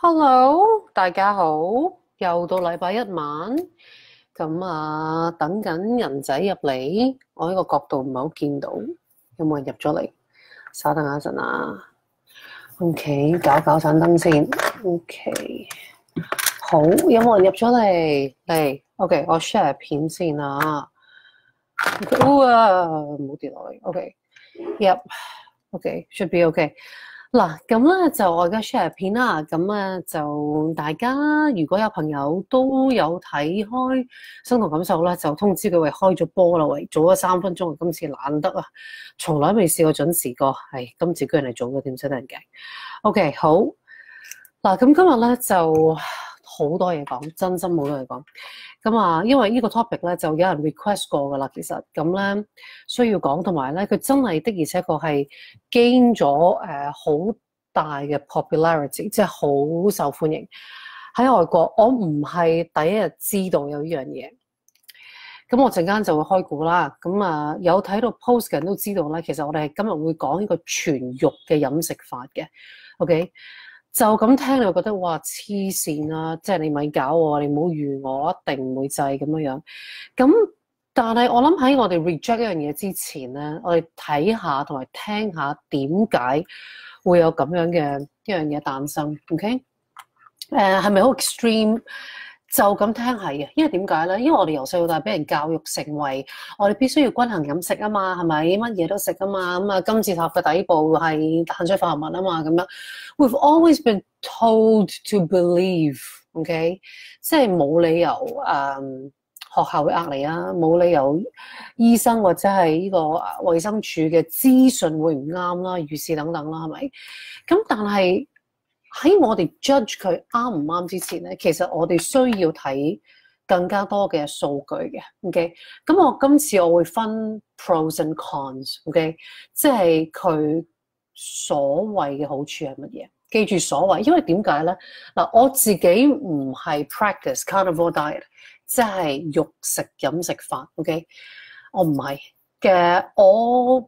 Hello，大家好，又到禮拜一晚，等緊人仔入嚟，我呢個角度唔係好見到，有冇人入咗嚟？稍等一陣啊。OK，搞盞燈先。OK，好，有冇人入咗嚟？嚟，OK，我 share 片先啊。哇，唔好跌落嚟。OK，Yep，OK，should be OK。嗱，咁咧就我而家 share 片啦，就大家如果有朋友都有睇開生同感受啦，就通知佢喂開咗波啦，喂早咗3分鐘，今次難得啊，從來未試過準時過，今次居然係早咗，點真得人驚。OK，好，嗱，咁今日咧就好多嘢講，真心好多嘢講。因為呢個 topic 咧就有人 request 過噶啦，其實咁咧需要講，同埋咧佢真係的而且確係 gain 咗好大嘅 popularity，即係好受歡迎喺外國。我唔係第一日知道有呢樣嘢，咁我陣間就會開估啦。有睇到 post 嘅人都知道咧，其實我哋係今日會講呢個全肉嘅飲食法嘅。OK。就咁聽你會覺得哇黐線啊！即係你咪搞我，你唔好預我，一定唔會制咁樣。咁但係我諗喺我哋 reject 一樣嘢之前咧，我哋睇下同埋聽下點解會有咁樣嘅一樣嘢誕生。OK，係咪好 extreme？就咁聽係嘅，因為點解咧？因為我哋由細到大俾人教育成為我哋必須要均衡飲食啊嘛，係咪？乜嘢都食啊嘛，金字塔嘅底部係碳水化合物啊嘛，咁樣。We've always been told to believe，OK，即係冇理由學校會呃你啊，冇理由醫生或者係呢個衛生署嘅資訊會唔啱啦，如是等等啦，係咪？咁但係喺我哋 judge 佢啱唔啱之前咧，其實我哋需要睇更加多嘅數據嘅。OK，咁我今次我會分 pros and cons。OK，即係佢所謂嘅好處係乜嘢？記住所謂，因為點解咧？嗱，我自己唔係 practice carnivore diet，即係肉食飲食法。OK，我唔係嘅，我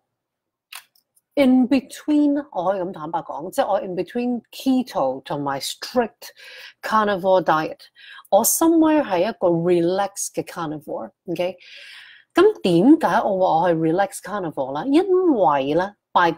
in between， 我可以咁坦白講，即係我 in between keto 同埋 strict carnivore diet， 我 somewhere 係一個 relax 嘅 carnivore。OK， 咁點解我話我係 relax carnivore 咧？因為咧 by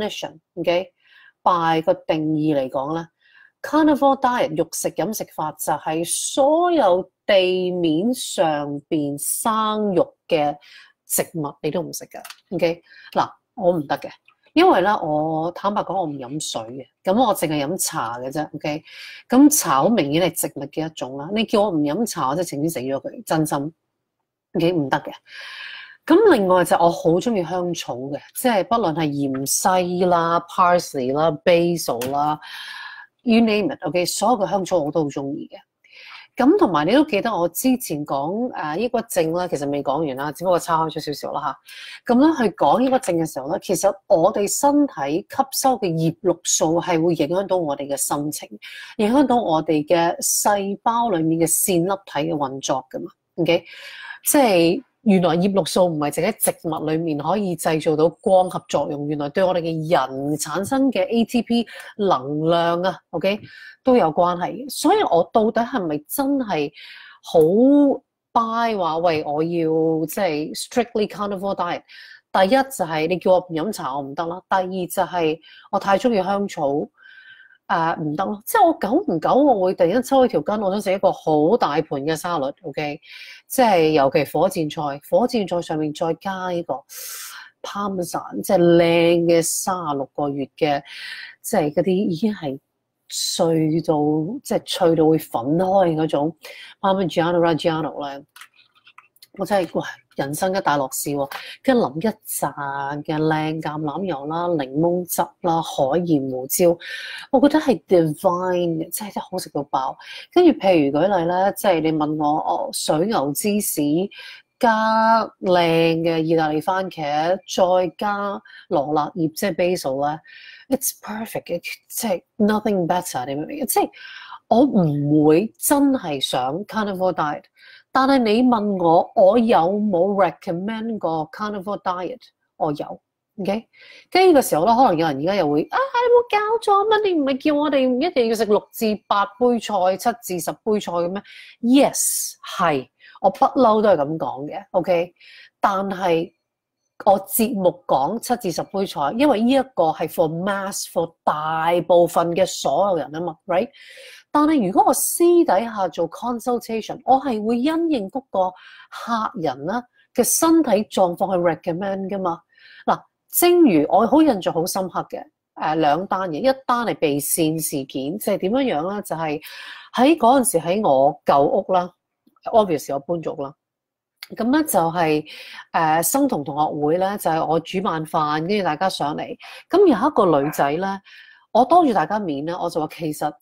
definition，OK，by 個定義嚟講咧 carnivore diet 肉食飲食法就係所有地面上邊生肉嘅植物你都唔食㗎。OK， 嗱，我唔得嘅。因為咧，我坦白講，我唔飲水嘅，咁我淨係飲茶嘅啫。OK，咁茶好明顯係植物嘅一種啦。你叫我唔飲茶，我真係情願死咗佢，真心。OK，唔得嘅。咁另外就我好中意香草嘅，即係不論係芫茜啦、parsley 啦、basil 啦，you name it。OK，所有嘅香草我都好中意嘅。咁同埋你都記得我之前講抑鬱症啦，其實未講完啦，只不過岔開咗少少啦嚇。咁咧去講抑鬱症嘅時候咧，其實我哋身體吸收嘅葉綠素係會影響到我哋嘅心情，影響到我哋嘅細胞裡面嘅線粒體嘅運作噶嘛。OK， 即係原來葉綠素唔係淨喺植物裡面可以製造到光合作用，原來對我哋嘅人產生嘅 ATP 能量啊，OK，都有關係嘅。所以我到底係咪真係好 buy 話喂，我要即係 strictly carnivore diet？ 第一就係你叫我唔飲茶我唔得啦，第二就係我太中意香草唔得咯。即係我久唔久我會突然間抽起條筋，我想食一個好大盤嘅沙律。OK， 即係尤其火箭菜上面再加呢個 Parmesan， 即係靚嘅36個月嘅，即係嗰啲已經係碎到即係脆到會粉開嗰種 Parmigiano Reggiano 咧，我真係哇人生一大樂事喎！跟住淋一紮嘅靚橄欖油啦、檸檬汁啦、海鹽胡椒，我覺得係 divine 嘅，真係好食到爆。跟住譬如舉例咧，即係你問我水牛芝士加靚嘅意大利番茄，再加羅勒葉即係 basil 咧。It's perfect 嘅，即係 nothing better。你明唔明？即係我唔會真係想 carnivore diet， 但係你問我有冇 recommend 過 carnivore diet？ 我有 OK，跟住呢個時候咧，可能有人而家又會你冇搞錯乜？你唔係叫我哋唔一定要食6至8杯菜、7至10杯菜嘅咩 ？Yes， 係，我不嬲都係咁講嘅。OK，但係我節目講7至10杯菜，因為呢一個係 for mass，for 大部分嘅所有人啊嘛 ，right？但係如果我私底下做 consultation，我係會因應嗰個客人啦嘅身體狀況去 recommend 噶嘛。嗱，正如我好印象好深刻嘅2單嘢，一單係被線事件，即係點樣樣咧？就係喺嗰陣時喺我舊屋啦 ，obviously 我搬咗啦。咁咧就係生同同學會咧，就係我煮晚飯，跟住大家上嚟。咁有一個女仔咧，我當住大家面咧，我就話其實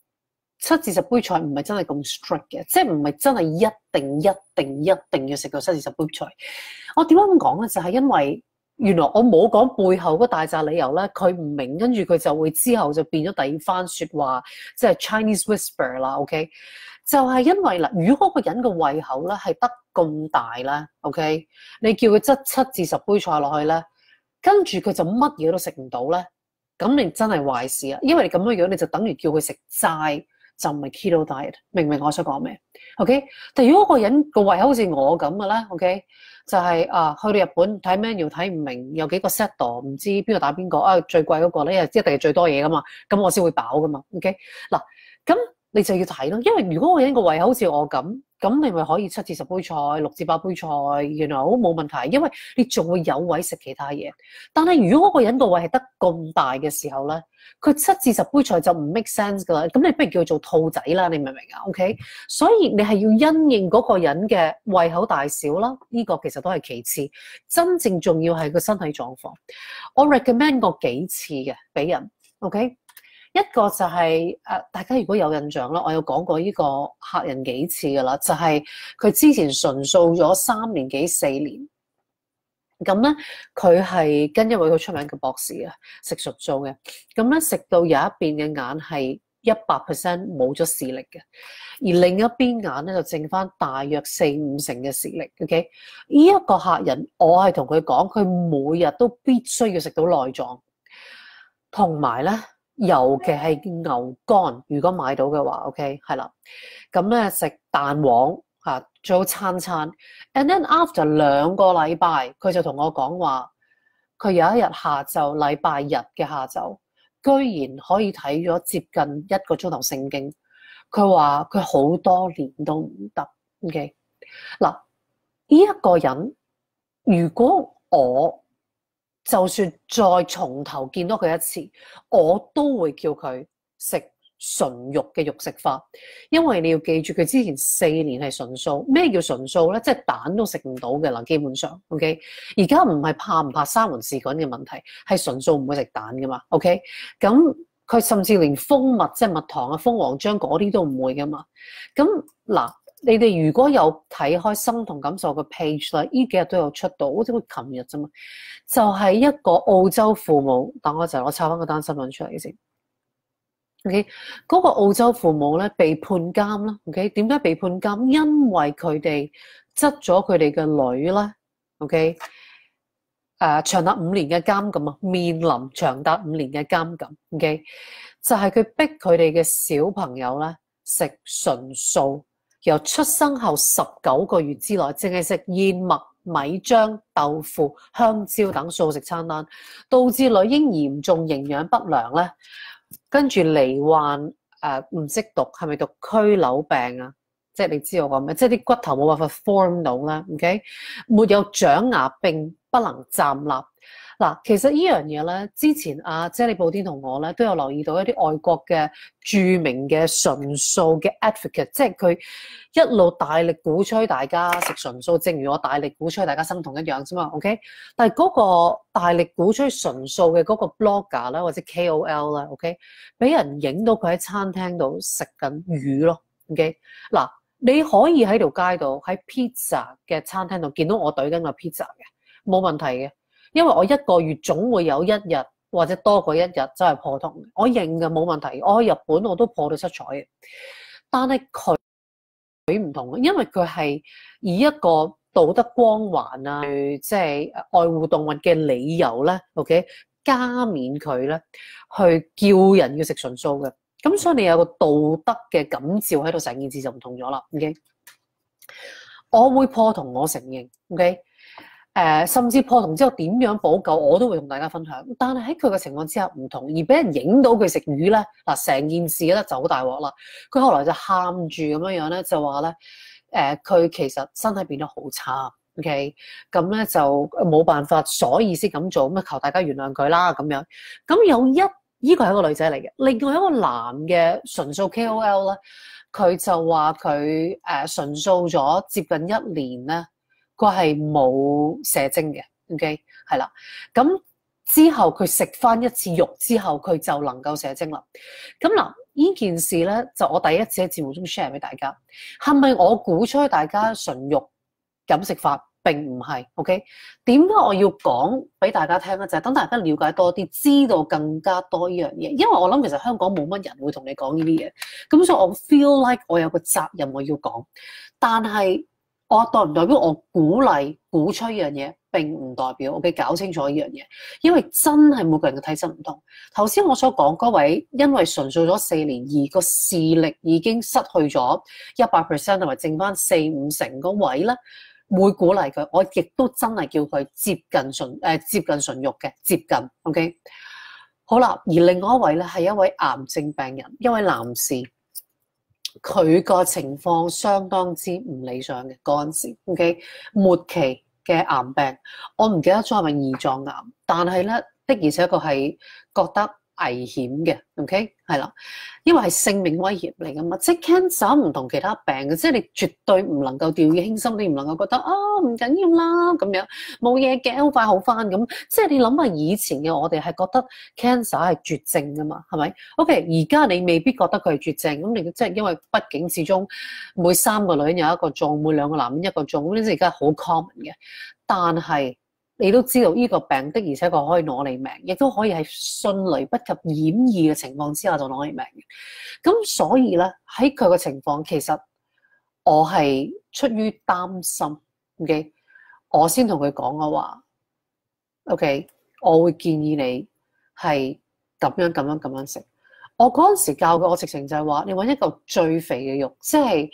7至10杯菜唔係真係咁 strict 嘅，即係唔係真係一定要食到7至10杯菜。我點解咁講咧？就係因為原來我冇講背後嗰大紮理由咧，佢唔明，跟住佢就會之後就變咗第二番説話，即係 Chinese whisper 啦。OK，就係因為嗱，如果嗰個人嘅胃口咧係得咁大啦 ，OK， 你叫佢執7至10杯菜落去咧，跟住佢就乜嘢都食唔到咧，咁你真係壞事啊！因為你咁樣樣，你就等於叫佢食齋，就唔係 keto diet， 明唔明我想講咩 ？OK， 但如果個人個胃口好似我咁嘅咧 ，OK， 就係去到日本睇 menu 睇唔明，有幾個 set 度，唔知邊個打邊個最貴嗰個咧，一定係最多嘢噶嘛，咁我先會飽噶嘛 ，OK， 嗱咁。你就要睇咯，因為如果個人個胃口好似我咁你咪可以7至10杯菜、6至8杯菜冇問題，因為你仲會有位食其他嘢。但係如果個人個胃係得咁大嘅時候咧，佢7至10杯菜就唔 make sense 噶啦。咁你不如叫佢做兔仔啦，你明唔明啊 ？OK， 所以你係要因應嗰個人嘅胃口大小啦，呢個其實都係其次，真正重要係個身體狀況。我 recommend 過幾次嘅俾人 ，OK。一個就係大家如果有印象啦，我有講過呢個客人幾次㗎啦，就係佢之前純素咗3年幾4年，咁咧佢係跟一位好出名嘅博士啊，食純素嘅，咁咧食到有一邊嘅眼係100% 冇咗視力嘅，而另一邊眼咧就剩翻大約4-5成嘅視力。OK， 呢一個客人我係同佢講，佢每日都必須要食到內臟，同埋咧。尤其係牛肝，如果買到嘅話 ，OK 係啦。咁咧食蛋黃最好餐餐。And then after 2個禮拜，佢就同我講話，佢有一日下晝，禮拜日嘅下晝，居然可以睇咗接近1個鐘頭聖經。佢話佢好多年都唔得。OK 嗱，呢一個人，如果我就算再從頭見到佢一次，我都會叫佢食純肉嘅肉食法，因為你要記住佢之前4年係純素。咩叫純素咧？即係蛋都食唔到嘅啦，基本上。OK， 而家唔係怕唔怕沙門氏菌嘅問題，係純素唔會食蛋噶嘛。OK， 咁佢甚至連蜂蜜即係蜜糖啊、蜂王漿嗰啲都唔會噶嘛。咁嗱。你哋如果有睇開生同感受嘅 page 啦，呢幾日都有出到，好似佢琴日啫嘛，就係一個澳洲父母，等我抄翻個單新聞出嚟先。OK， 嗰個澳洲父母咧被判監啦。OK， 點解被判監？因為佢哋執咗佢哋嘅女啦。OK，長達5年嘅監禁啊，面臨長達5年嘅監禁。OK， 就係佢逼佢哋嘅小朋友咧食純素。由出生後19個月之內，淨係食燕麥、米漿、豆腐、香蕉等素食餐單，導致女嬰嚴重營養不良咧，跟住罹患唔識讀，係咪讀佝僂病啊？即係你知我講咩？即係啲骨頭冇辦法 form 到啦。OK， 沒有長牙並不能站立。嗱，其實呢樣嘢咧，之前姐利布甸同我咧都有留意到一啲外國嘅著名嘅純素嘅 advocate， 即係佢一路大力鼓吹大家食純素，正如我大力鼓吹大家生酮一樣啫嘛。OK， 但係嗰個大力鼓吹純素嘅嗰個 blogger 啦，或者 KOL 啦 ，OK， 俾人影到佢喺餐廳度食緊魚咯。OK， 嗱，你可以喺條街度喺 pizza 嘅餐廳度見到我對緊個 pizza 嘅，冇問題嘅。因為我1個月總會有1日或者多過1日真係破通嘅，我認嘅冇問題。我去日本我都破到7彩嘅，但係佢唔同嘅，因為佢係以一個道德光環啊，即係愛護動物嘅理由咧 ，OK， 加冕佢咧，去叫人要食純素嘅。咁所以你有個道德嘅感召喺度，成件事就唔同咗啦。OK， 我會破同我承認。OK。甚至破同之後點樣補救，我都會同大家分享。但係喺佢嘅情況之下唔同，而俾人影到佢食魚咧，嗱成件事咧就好大鑊啦。佢後來就喊住咁樣樣咧，就話咧，佢其實身體變得好差。OK， 咁咧就冇辦法，所以先咁做。咁啊求大家原諒佢啦咁樣。咁有呢個係一個女仔嚟嘅，另外一個男嘅純素 KOL 咧，佢就話佢純素咗接近1年咧。佢係冇射精嘅 ，OK， 係啦。咁之後佢食翻一次肉之後，佢就能夠射精啦。咁嗱，呢件事咧就我第一次喺節目中 share 俾大家。係咪我鼓吹大家純肉飲食法？並唔係 ，OK。點解我要講俾大家聽咧？就係等大家了解多啲，知道更加多呢樣嘢。因為我諗其實香港冇乜人會同你講呢啲嘢，咁所以我 feel like 我有個責任我要講，但係。我代唔代表我鼓勵鼓吹呢樣嘢？並唔代表，OK，搞清楚呢樣嘢，因為真係每個人嘅體質唔同。頭先我所講嗰位，因為純素咗4年，而個視力已經失去咗100%，同埋剩翻4-5成嗰位咧，會鼓勵佢。我亦都真係叫佢接近純肉嘅，接近 OK。好啦，而另外一位咧係一位癌症病人，一位男士。佢個情況相當之唔理想嘅嗰陣時 ，OK， 末期嘅癌病，我唔記得咗係咪胰臟癌，但係咧的而且確係覺得危險嘅 ，OK， 係啦，因為係性命威脅嚟噶嘛，即係 cancer 唔同其他病嘅，即係你絕對唔能夠掉以輕心，你唔能夠覺得唔緊要啦咁樣，冇嘢嘅，好快好翻咁，即係你諗下以前嘅我哋係覺得 cancer 係絕症噶嘛，係咪 ？OK， 而家你未必覺得佢係絕症，咁你即係因為畢竟始終每3個女人有一個中，每2個男人一個中，咁呢啲而家好 common 嘅，但係。你都知道呢個病的，而且確可以攞你命，亦都可以喺迅雷不及掩耳嘅情況之下就攞你命嘅。咁所以咧喺佢嘅情況，其實我係出於擔心 ，OK， 我先同佢講嘅話 ，OK， 我會建議你係咁樣食。我嗰陣時教佢，我直情就係話，你揾一嚿最肥嘅肉，即係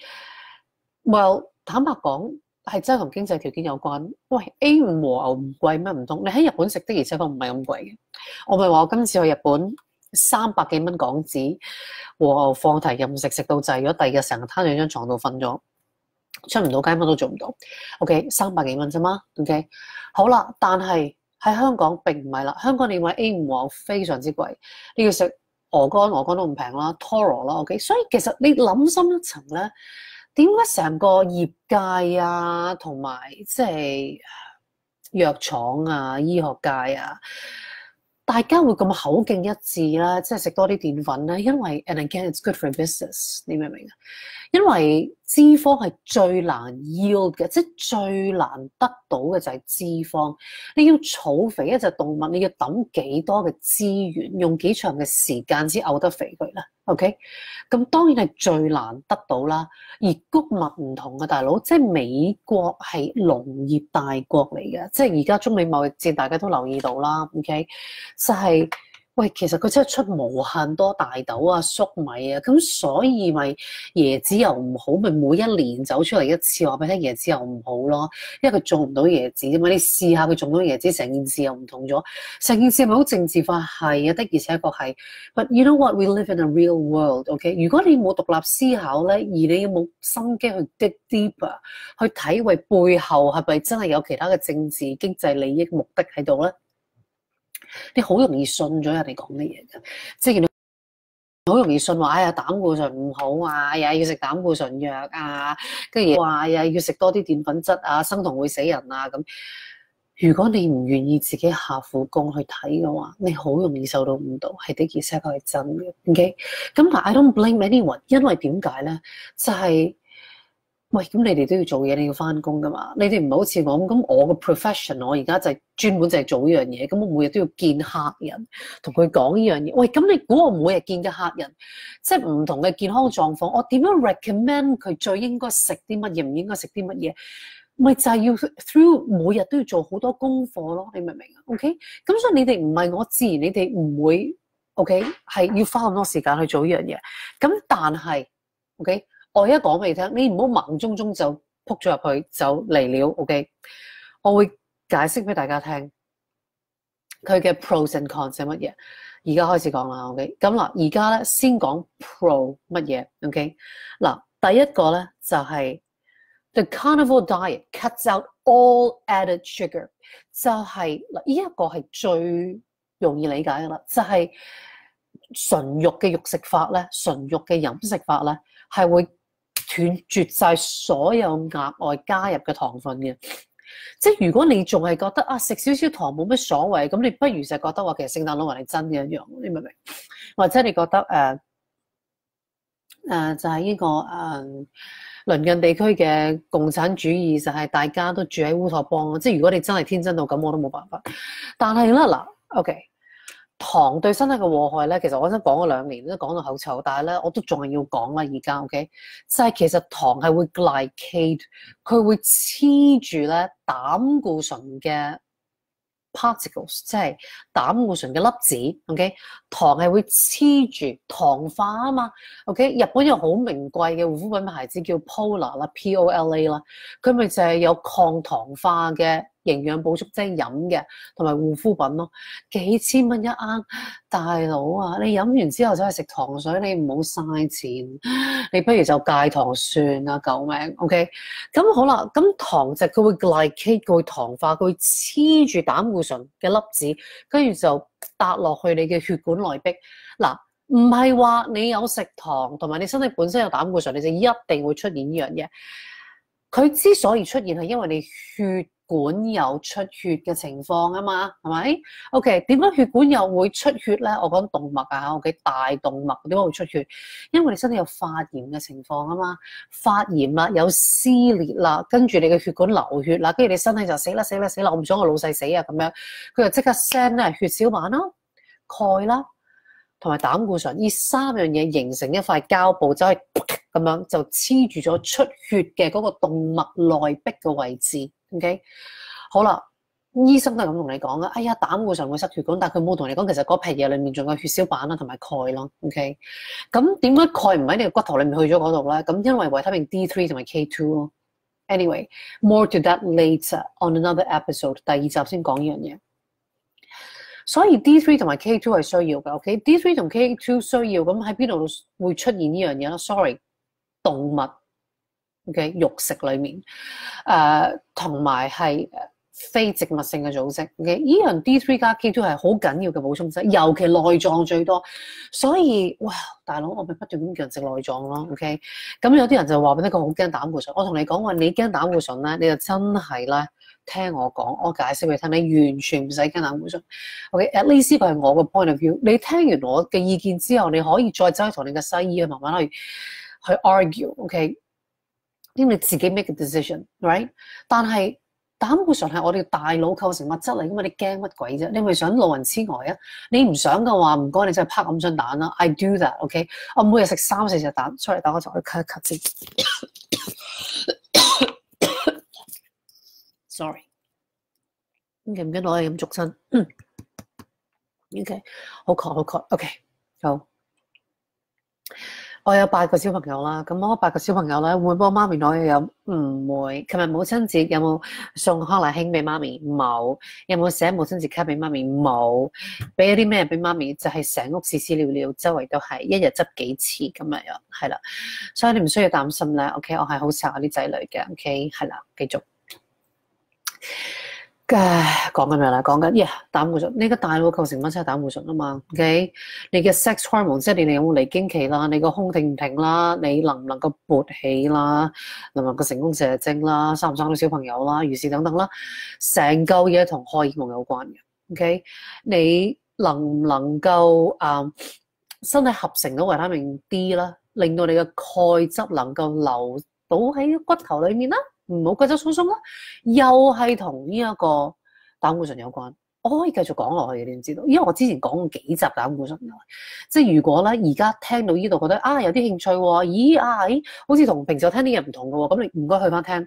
，well 坦白講。係真係同經濟條件有關。喂 ，A5 和牛唔貴咩？唔通你喺日本食的而且確唔係咁貴嘅。我咪話我今次去日本300幾蚊港紙和牛放題任食，食到滯咗，第二日成日攤喺張床度瞓咗，出唔到街，乜都做唔到。OK，300幾蚊啫嘛。OK， 好啦，但係喺香港並唔係啦。香港你買 A5 和牛非常之貴，你要食鵝肝都唔平啦 ，Toro 啦。OK， 所以其實你諗深一層咧。點解成個業界啊，同埋即係藥廠啊、醫學界啊，大家會咁口徑一致啦？即係食多啲澱粉咧，因為 and again it's good for business， 你明唔明啊？因為脂肪係最難 yield 嘅，即係最難得到嘅就係脂肪。你要儲肥一隻動物，你要抌幾多嘅資源，用幾長嘅時間先嘔得肥佢咧 ？OK， 咁當然係最難得到啦。而穀物唔同嘅大佬，即係美國係農業大國嚟嘅，即係而家中美貿易戰大家都留意到啦。OK， 就係。喂，其實佢真係出無限多大豆啊、粟米啊，咁所以咪椰子油唔好，咪每一年走出嚟一次話俾你聽椰子油唔好咯，因為佢種唔到椰子啫嘛。你試下佢種到椰子，成件事又唔同咗，成件事係咪好政治化？係啊，的而且確係。But you know what? We live in a real world, OK？ 如果你冇獨立思考咧，而你有冇心機去 dig deeper， 去體會背後係咪真係有其他嘅政治、經濟利益目的喺度咧？你好容易信咗人哋講嘅嘢嘅，即係你好容易信話，哎呀膽固醇唔好啊，哎呀要食膽固醇藥啊，跟住話呀要食多啲澱粉質啊，生酮會死人啊咁。如果你唔願意自己下苦功去睇嘅話，你好容易受到誤導，係的而且確係真嘅。OK， 咁但 I don't blame anyone， 因為點解咧？就係。喂，咁你哋都要做嘢，你要翻工噶嘛？你哋唔係好似我咁，我個 profession 我而家就係專門就係做呢樣嘢，咁我每日都要見客人，同佢講呢樣嘢。喂，咁你估我每日見嘅客人，即係唔同嘅健康狀況，我點樣 recommend 佢最應該食啲乜嘢，唔應該食啲乜嘢？ 咪就係要 through 每日都要做好多功課咯，你明唔明啊 ？OK，咁所以你哋唔係我，自然你哋唔會 OK 係要花咁多時間去做呢樣嘢。咁但係 OK，我而家講俾你聽，你唔好盲中中就撲咗入去就嚟了 OK，我會解釋俾大家聽佢嘅 pros and cons 係乜嘢。而家開始講啦 OK， 咁嗱而家咧先講 pro 乜嘢 OK， 嗱第一個咧就係、The carnivore diet cuts out all added sugar， 就係嗱，呢一個係最容易理解嘅啦，就係純肉嘅肉食法咧，純肉嘅飲食法咧，係會斷絕晒所有額外加入嘅糖分嘅。即係如果你仲係覺得啊食少少糖冇乜所謂，咁你不如就覺得話其實聖誕老人係真嘅一樣，你明唔明？或者你覺得就係呢個鄰近地區嘅共產主義就係大家都住喺烏托邦咯，即係如果你真係天真到咁，我都冇辦法。但係咧嗱 ，OK， 糖對身體嘅禍害咧，其實我真講咗2年都講到口臭，但係咧我都仲係要講啦。而家 OK， 就係其實糖係會 glycate， 佢會黐住咧膽固醇嘅 particles， 即係膽固醇嘅粒子 ，OK， 糖係會黐住糖化啊嘛 ，OK， 日本有好名貴嘅護膚品牌子叫 Pola 啦 ，Pola 啦，佢咪就係有抗糖化嘅營養補充劑飲嘅，同埋護膚品咯，幾千蚊一盎，大佬啊，你飲完之後走去食糖水，你唔好嘥錢，你不如就戒糖算啦，救命 ，OK， 咁好啦，咁糖就佢會 glycate， 佢會糖化，佢會黐住膽固醇嘅粒子，跟住就搭落去你嘅血管內壁。嗱，唔係話你有食糖同埋你身體本身有膽固醇，你就一定會出現呢樣嘢。佢之所以出現係因為你血管有出血嘅情況啊嘛，係咪 ？OK， 點解血管又會出血咧？我講動脈啊，OK， 大動脈點解會出血？因為你身體有發炎嘅情況啊嘛，發炎啦，有撕裂啦，跟住你嘅血管流血啦，跟住你身體就死啦，我唔想我老細死啊咁樣，佢就即刻 send 咧血小板啦、鈣啦，同埋膽固醇，呢3樣嘢形成一塊膠布，走去咁樣就黐住咗出血嘅嗰個動脈內壁嘅位置。OK， 好啦，醫生都係咁同你講嘅。哎呀，膽固醇會塞血管，但係佢冇同你講，其實嗰批嘢裡面仲有血小板啦，同埋鈣咯。OK， 咁點解鈣唔喺你嘅骨頭裡面去咗嗰度咧？咁因為維他命 D3 同埋 K2 咯。Anyway，more to that later on another episode。第2集先講呢樣嘢。所以 D3 同埋 K2 係需要嘅。OK，D3 同 K2 需要，咁喺邊度會出現呢樣嘢咧 ？Sorry， 動物。OK， 肉食裡面，同埋係非植物性嘅組織。OK， 呢樣 D3 加 K2 係好緊要嘅補充劑，尤其內臟最多。所以哇，大佬我咪不斷咁叫人食內臟咯。OK， 咁有啲人就話俾你講好驚膽固醇。我同你講話，你驚膽固醇咧，你就真係咧聽我講，我解釋俾你聽，你完全唔使驚膽固醇。OK，at least 呢個係我嘅 point of view。你聽完我嘅意見之後，你可以再走去同你嘅西醫慢慢去 argue。OK。因為你自己 make a decision，right？ 但係膽固醇係我哋大腦構成物質嚟噶嘛，你驚乜鬼啫？你咪想老人痴呆啊？你唔想嘅話，唔該你真係拍咁張蛋啦。I do that，OK？ 我每日食3-4隻蛋，sorry，等我就去咳一咳先。sorry，唔記得攞嚟飲粥親。OK， 好渴。OK， 好。我有8個小朋友啦，咁我8個小朋友咧，會唔會幫媽咪攞嘢飲？唔會。琴日母親節有冇送康乃馨俾媽咪？冇。有冇寫母親節卡俾媽咪？冇。俾咗啲咩俾媽咪？就係成屋屎屎尿尿，周圍都係，一日執幾次咁樣，係啦。所以你唔需要擔心咧。OK， 我係好錫我啲仔女嘅。OK， 係啦，繼續。講緊咩啦？講緊膽固醇，你個大腦構成乜即係膽固醇啊嘛 ？OK， 你嘅 sex hormone 即係你有冇嚟經期啦，你個胸停唔停啦，你能唔能夠勃起啦，能唔能夠成功射精啦，生唔生到小朋友啦，如是等等啦，成嚿嘢同荷爾蒙有關嘅。OK， 你能唔能夠身體合成到維他命 D 啦，令到你嘅鈣質能夠流到喺骨頭裡面啦？唔好骨質疏鬆啦，又係同呢一個膽固醇有關。我可以繼續講落去嘅，你唔知道，因為我之前講過幾集膽固醇嘅，即係如果咧而家聽到呢度覺得有啲興趣喎，咦好似同平時我聽啲嘢唔同嘅喎，咁你唔該去翻聽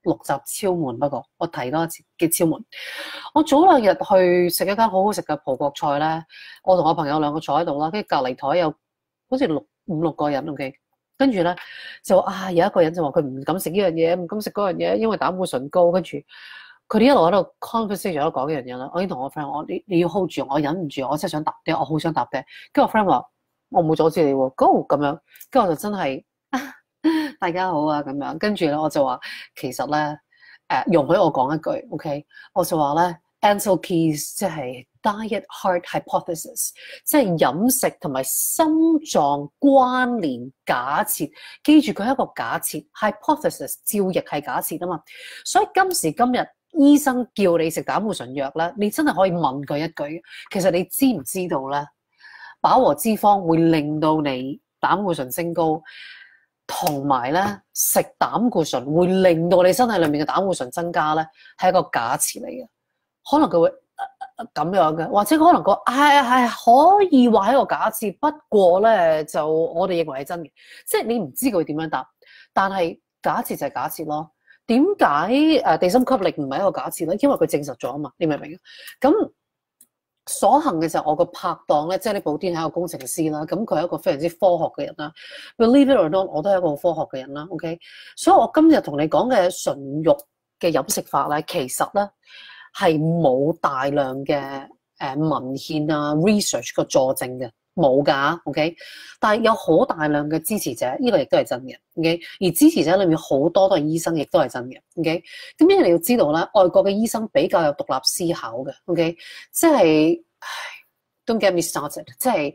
6集超悶，不過我睇多一次嘅超悶。我早2日去食一間好好食嘅葡國菜咧，我同我朋友2個坐喺度啦，跟住隔離台有好似5、6個人 ，OK， 跟住咧就有一個人就話佢唔敢食呢樣嘢，唔敢食嗰樣嘢，因為膽固醇高，跟住佢哋一路喺度 conversation 喺度講一樣嘢啦。我已經同我 friend 我你要 hold 住，我忍唔住，我真係想答啲，我好想答啲。跟住我 friend 話我冇阻止你喎，go 咁樣，跟住我就真係。大家好啊，咁樣跟住咧，我就話其實咧，容許我講一句 ，OK， 我就話咧 Ancel Keys 即係 diet heart hypothesis， 即係飲食同埋心臟關聯假設。記住佢係一個假設 ，hypothesis 照譯係假設啊嘛。所以今時今日醫生叫你食膽固醇藥咧，你真係可以問佢一句，其實你知唔知道咧，飽和脂肪會令到你膽固醇升高？同埋咧，食膽固醇會令到你身體裏面嘅膽固醇增加咧，係一個假設嚟嘅。可能佢會咁樣嘅，或者可能個係可以話係一個假設。不過咧，就我哋認為係真嘅，即係你唔知佢點樣答。但係假設就係假設咯。點解地心吸力唔係一個假設咧？因為佢證實咗啊嘛，你明唔明啊？咁所幸嘅就係我個拍檔咧，即係呢部天係一個工程師啦，咁佢係一個非常之科學嘅人啦。Believe it or not，我都係一個好科學嘅人啦。OK，所以我今日同你講嘅純肉嘅飲食法咧，其實咧係冇大量嘅文獻啊 research 個佐證嘅，冇㗎。OK，但係有好大量嘅支持者，呢個亦都係真嘅。OK，而支持者裏面好多都係醫生，亦都係真嘅。OK，咁因為你要知道咧，外國嘅醫生比較有獨立思考嘅。OK，即係don't get me started，即係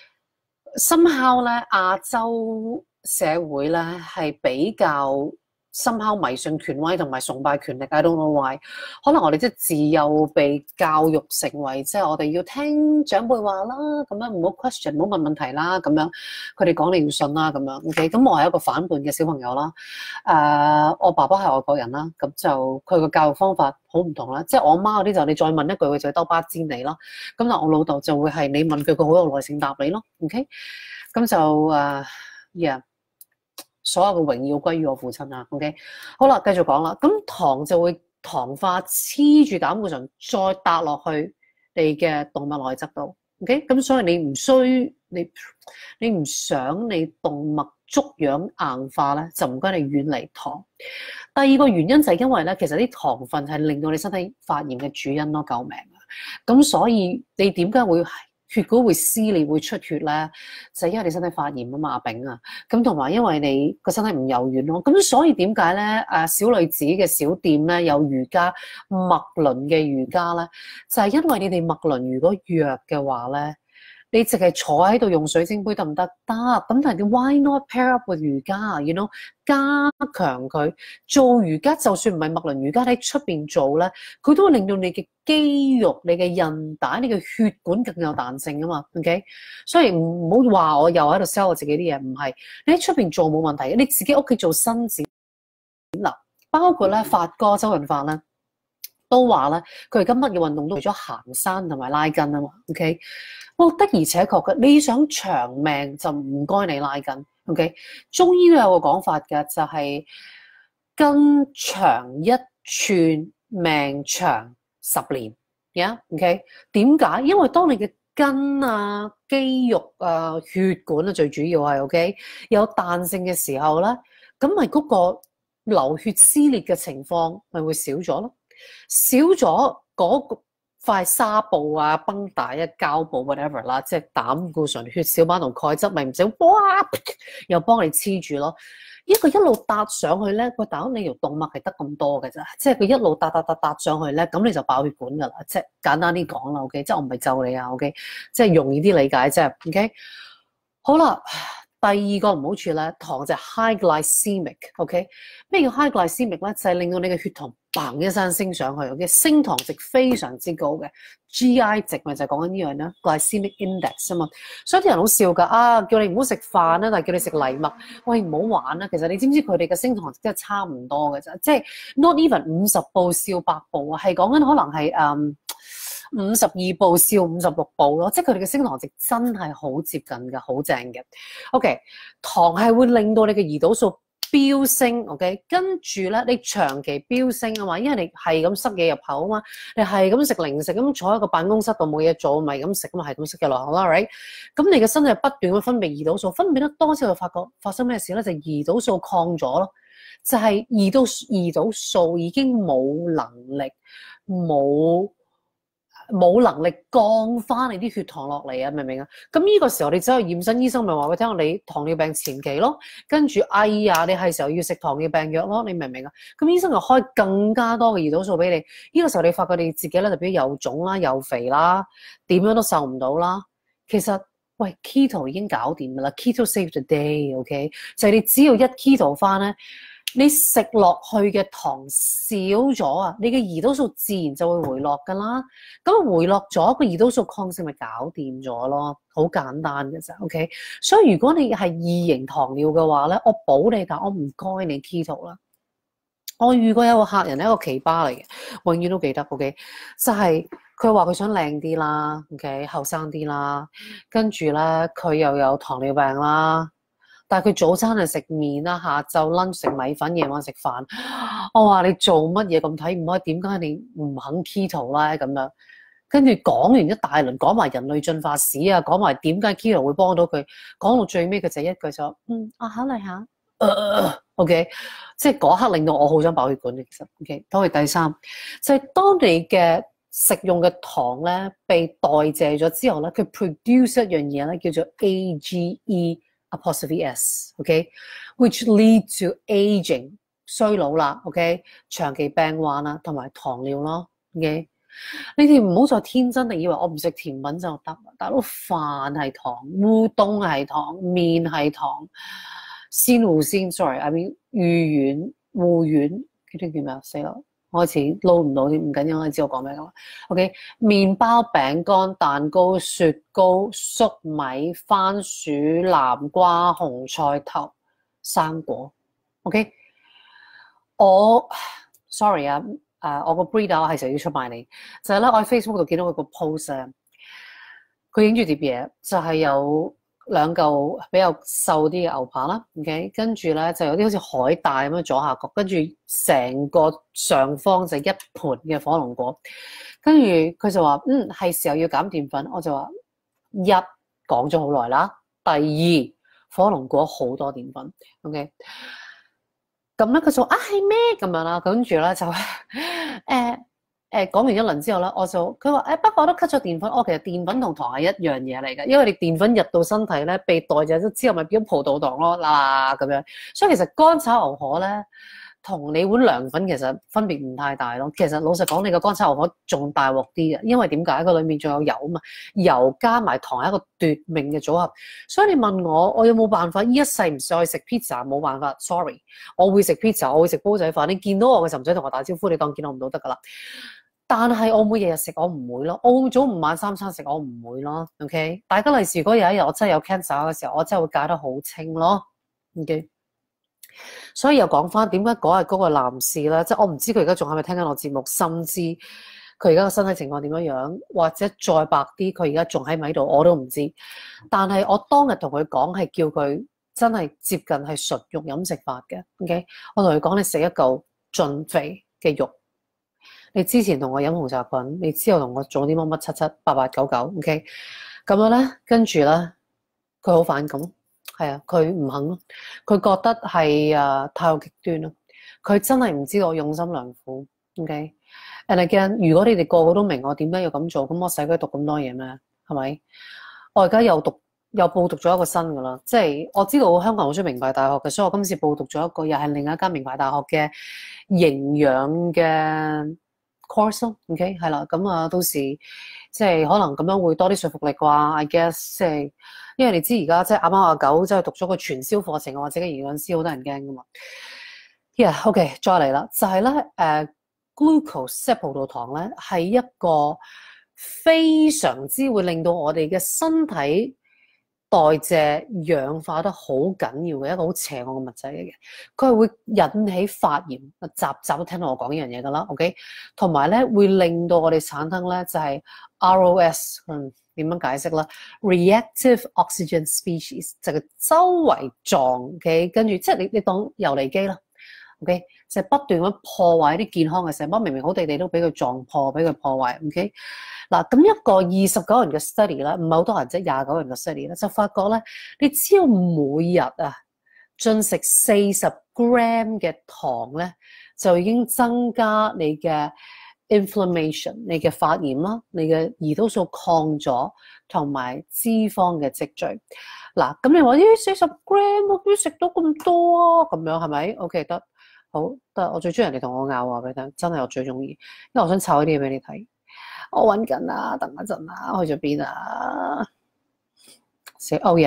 somehow 咧亞洲社會咧係比較somehow迷信權威同埋崇拜權力。I don't know why， 可能我哋即係自幼被教育成為即係我哋要聽長輩話啦，咁樣唔好 question， 唔好問問題啦，咁樣佢哋講你要信啦，咁樣 OK。咁我係一個反叛嘅小朋友啦。我爸爸係外國人啦，咁就佢個教育方法好唔同啦。即係我媽嗰啲就你再問一句佢就兜巴煎你啦。咁但我老豆就會係你問佢，佢好有耐性答你咯。OK，咁就yeah。所有嘅榮耀歸於我父親啦。OK， 好啦，繼續講啦。咁糖就會糖化黐住膽固醇，再搭落去你嘅動脈內側度。OK， 咁所以你唔想你動脈粥樣硬化咧，就唔該你遠離糖。第二個原因就係因為咧，其實啲糖分係令到你身體發炎嘅主因咯，救命啊！咁所以你點解會血管會撕裂會出血咧？就係因為你身體發炎啊嘛，阿炳啊，咁同埋因為你個身體唔柔軟咯，咁所以點解咧？小女子嘅小店咧有瑜伽脈輪嘅瑜伽咧，就係因為你哋脈輪如果弱嘅話咧，你淨係坐喺度用水晶杯得唔得？得，咁但係你 why not pair up with 瑜伽 you know， 加強佢做瑜伽，就算唔係脈輪瑜伽喺出邊做咧，佢都會令到你嘅肌肉、你嘅韌帶、你嘅血管更有彈性啊嘛。OK， 所以唔好話我又喺度 sell 我自己啲嘢，唔係你喺出邊做冇問題嘅，你自己屋企做伸展嗱，包括咧發哥周潤發咧都話咧，佢而家乜嘢運動都除咗行山同埋拉筋啊嘛。OK， 的而且確嘅，你想長命就唔該你拉筋。OK， 中醫都有個講法嘅，就係筋長1寸，命長10年。OK， 點解？因為當你嘅筋啊、肌肉啊、血管啊，最主要係 OK 有彈性嘅時候咧，咁咪嗰個流血撕裂嘅情況咪會少咗咯。少咗嗰塊紗布啊、繃帶啊、膠布 whatever 啦，即係膽固醇、血小板同鈣質咪唔使哇，又幫你黐住咯。呢個一路搭上去咧，大佬你條動脈係得咁多嘅咋，即係佢一路搭上去咧，咁你就爆血管噶啦。即係簡單啲講啦 ，OK， 即係我唔係咒你啊 ，OK， 即係容易啲理解啫 ，OK。好啦。第二個唔好處咧，糖就係 high glycemic，OK？ 咩叫 high glycemic 咧？就係令到你嘅血糖砰一聲升上去，OK？ 升糖值非常之高嘅 GI 值咪就係講緊呢樣啦 ，glycemic index 啊嘛。所以啲人好笑㗎，叫你唔好食飯啦，但係叫你食藜麥，喂唔好玩啦。其實你知唔知佢哋嘅升糖值真係差唔多嘅啫，即係 not even 50步笑100步啊，係講緊可能係52步笑56步咯，即係佢哋嘅升糖值真係好接近嘅，好正嘅。OK， 糖係會令到你嘅胰島素飆升 ，OK， 跟住咧你長期飆升啊嘛，因為你係咁塞嘢入口啊嘛，你係咁食零食咁坐喺個辦公室度冇嘢做，咪咁食咁係咁食嘅落口啦 ，right？ 咁你嘅身體不斷咁分泌胰島素，分泌得多之後就發覺發生咩事咧？就胰島素抗咗咯，就係胰島素已經冇能力冇能力降翻你啲血糖落嚟啊，明唔明啊？咁呢個時候你走去驗身，醫生咪話俾你聽，你糖尿病前期咯，跟住哎呀，你係時候要食糖尿病藥咯，你明唔明啊？咁醫生就開更加多嘅胰島素俾你，呢個時候你發覺你自己咧就變又腫啦，又肥啦，點樣都瘦唔到啦。其實喂 keto 已經搞掂㗎啦 ，keto save the day，OK，就係你只要一 keto 翻咧。你食落去嘅糖少咗啊，你嘅胰島素自然就會回落㗎啦。咁回落咗，個胰島素抗性咪搞掂咗咯，好簡單嘅啫。OK，所以如果你係二型糖尿嘅話咧，我保你，但我唔該你 keto 啦。我遇過有個客人係一個奇葩嚟嘅，永遠都記得。OK，就係佢話佢想靚啲啦，OK，後生啲啦，跟住咧佢又有糖尿病啦。但係佢早餐係食麵啦，下晝 lunch 食米粉，夜晚食飯。我話你做乜嘢咁睇唔開？點解你唔肯 keto 咧？咁樣跟住講完一大輪，講埋人類進化史啊，講埋點解 keto 會幫到佢。講到最尾佢就一句就我考慮下。OK， 即係嗰刻令到我好想爆血管嘅。其實 OK， 當係第三就係當你嘅食用嘅糖咧被代謝咗之後咧，佢 produce 一樣嘢咧叫做 AGE。apostrophe s，OK，which lead to aging 衰老啦 ，OK， 長期病患啦，同埋糖尿咯 ，OK， 你哋唔好再天真地以為我唔食甜品就得，大佬飯係糖，烏冬係糖，麵係糖，鮮芋仙 ，sorry，I mean 芋圓、芋圓，嗰啲叫咩啊？死啦！開始撈唔到添，唔緊要，我知我講咩噶啦。OK， 麵包、餅乾、蛋糕、雪糕、粟米、番薯、南瓜、紅菜頭、生果。OK， 我 sorry 啊，我個 breeder 係時候要出賣你，就係咧，我喺 Facebook 度見到佢個 post 啊，佢影住碟嘢，就係有兩嚿比較瘦啲嘅牛扒啦 ，OK， 跟住咧就有啲好似海帶咁樣左下角，跟住成個上方就一盤嘅火龍果，跟住佢就話係時候要減澱粉，我就話一講咗好耐啦，第二火龍果好多澱粉 ，OK， 咁咧佢就話係咩咁樣啦，跟住咧就講完一輪之後咧，佢話不過我都 cut 咗澱粉。其實澱粉同糖係一樣嘢嚟嘅，因為你澱粉入到身體咧，被代謝咗之後咪變咗葡萄糖咯嗱咁樣。所以其實乾炒牛河咧，同你碗涼粉其實分別唔太大咯。其實老實講，你個乾炒牛河仲大鑊啲嘅，因為點解？佢裡面仲有油啊嘛，油加埋糖係一個奪命嘅組合。所以你問我有冇辦法呢一世唔再食 pizza？ 冇辦法 ，sorry， 我會食 pizza， 我會食煲仔飯。你見到我嘅時候唔使同我打招呼，你當見我唔到得噶啦。但係我每日日食我唔會咯，我會早午晚三餐食我唔會咯 ，OK？ 大家例如如果有一日我真係有 cancer 嘅時候，我真係會戒得好清咯 ，OK？ 所以又講翻點解嗰日嗰個男士咧，即係我唔知佢而家仲係咪聽緊我節目，甚至佢而家個身體情況點樣樣，或者再白啲，佢而家仲喺咪度，我都唔知。但係我當日同佢講係叫佢真係接近係純肉飲食法嘅 ，OK？ 我同佢講你食一嚿盡肥嘅肉。你之前同我飲紅茶粉，你之後同我做啲乜乜七七八八九九 ，OK？ 咁樣咧，跟住咧，佢好反感，係啊，佢唔肯咯，佢覺得係太過極端咯，佢真係唔知道我用心良苦 ，OK？And again， 如果你哋個個都明我點解要咁做，咁我使鬼讀咁多嘢咩？係咪？我而家又報讀咗一個新噶啦，即係我知道香港好中意名牌大學嘅，所以我今次報讀咗一個又係另一間名牌大學嘅營養嘅course，OK， 係啦，咁到時即係可能咁樣會多啲說服力啩 ，I guess， 即係因為你知而家即係阿貓阿狗即係讀咗個傳銷課程或者嘅營養師，好多人驚噶嘛。OK， 再嚟啦，就係咧glucose 即係葡萄糖咧，係一個非常之會令到我哋嘅身體代謝氧化得好緊要嘅一個好邪惡嘅物質嚟嘅，佢係會引起發炎，集都聽到我講呢樣嘢噶啦 ，OK， 同埋咧會令到我哋產生咧就係 ROS， 點樣解釋啦 ？Reactive oxygen species 就係周圍撞 ，OK， 跟住即係你當游離機啦 ，OK， 就係不斷咁破壞啲健康嘅細胞，明明好地地都俾佢撞破，俾佢破壞 ，OK。嗱，咁一個29人嘅 study 咧，唔係好多人，即係29人嘅 study 咧，就發覺咧，你只要每日進食40 gram 嘅糖咧，就已經增加你嘅 inflammation， 你嘅發炎啦，你嘅胰島素抗咗，同埋脂肪嘅積聚。嗱，咁你話咦40 gram 我邊食到咁多啊？咁樣係咪 ？OK 得，好得，我最中意人哋同我拗話俾你聽，真係我最中意，因為我想炒一啲嘢俾你睇。我揾緊啊，等一陣啊，去咗邊啊？寫 Oh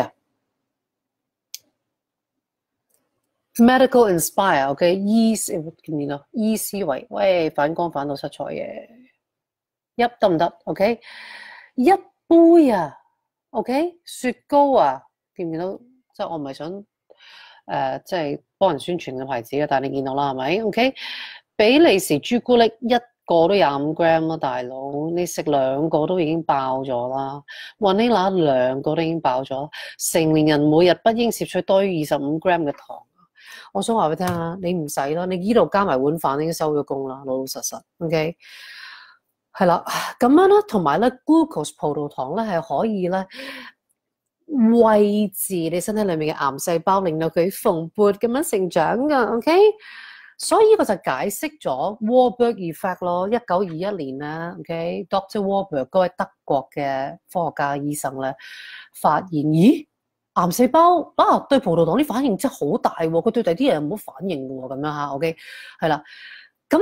yeah。Medical Inspire，OK，見唔見到？醫思維，喂，反光反到七彩嘅，一得唔得 ？OK， 一杯啊 ，OK， 雪糕啊，見唔見到？即係我唔係想即係幫人宣傳嘅牌子嘅，但係你見到啦，係咪 ？OK， 比利時朱古力一個都25 gram 啦，大佬，你食2個都已經爆咗啦。雲呢拿2個都已經爆咗，成年人每日不應攝取多於25 gram 嘅糖。我想話俾你聽啊，你唔使啦，你呢度加埋碗飯已經收咗工啦，老老實實 ，OK， 係啦，咁樣咧，同埋咧 ，glucose 葡萄糖咧係可以咧維持你身體裏面嘅癌細胞，令到佢蓬勃咁樣成長噶 ，OK， 所以呢個就解釋咗 Warburg effect 咯，1921年咧 ，OK，Dr. Warburg 嗰位德國嘅科學家醫生咧發現，咦？癌細胞對葡萄糖啲反應真係好大喎，佢對第啲嘢冇反應嘅喎，咁樣嚇 ，OK， 係啦。咁